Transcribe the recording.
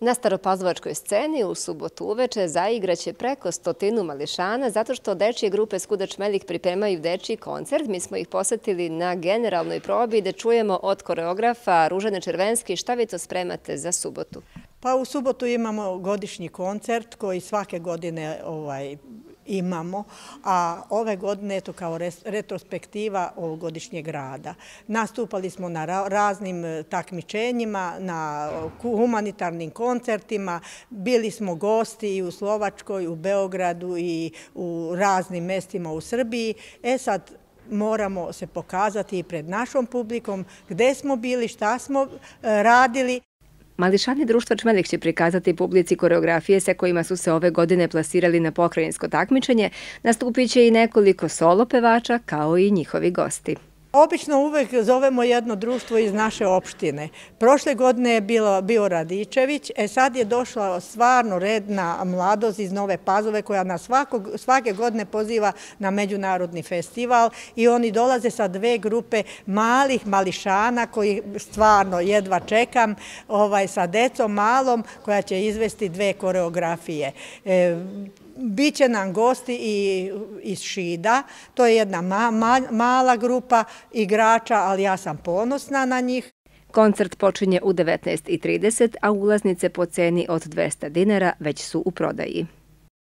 Na staropazlovačkoj sceni u subotu uveče zaigraće preko 100 mališana zato što dečije grupe Skuda Čmelik pripremaju dečiji koncert. Mi smo ih posetili na generalnoj probi da čujemo od koreografa Ružane Červenski šta vi to spremate za subotu. Pa u subotu imamo godišnji koncert koji svake godine imamo, a ove godine je to kao retrospektiva ovogodišnjeg rada. Nastupali smo na raznim takmičenjima, na humanitarnim koncertima, bili smo gosti i u Slovačkoj, u Beogradu i u raznim mestima u Srbiji. Sad moramo se pokazati i pred našom publikom gde smo bili, šta smo radili. Mališani društva Čmelik će prikazati publici koreografije sa kojima su se ove godine plasirali na pokrajinsko takmičenje. Nastupit će i nekoliko solo pevača kao i njihovi gosti. Obično uvek zovemo jedno društvo iz naše opštine. Prošle godine je bio Radičević, sad je došla stvarno redna mladost iz Nove Pazove koja nas svake godine poziva na međunarodni festival i oni dolaze sa dve grupe malih mališana koji stvarno jedva čekam sa decom malom koja će izvesti dve koreografije. Biće nam gosti i iz Šida, to je jedna mala grupa igrača, ali ja sam ponosna na njih. Koncert počinje u 19:30, a ulaznice po ceni od 200 dinara već su u prodaji.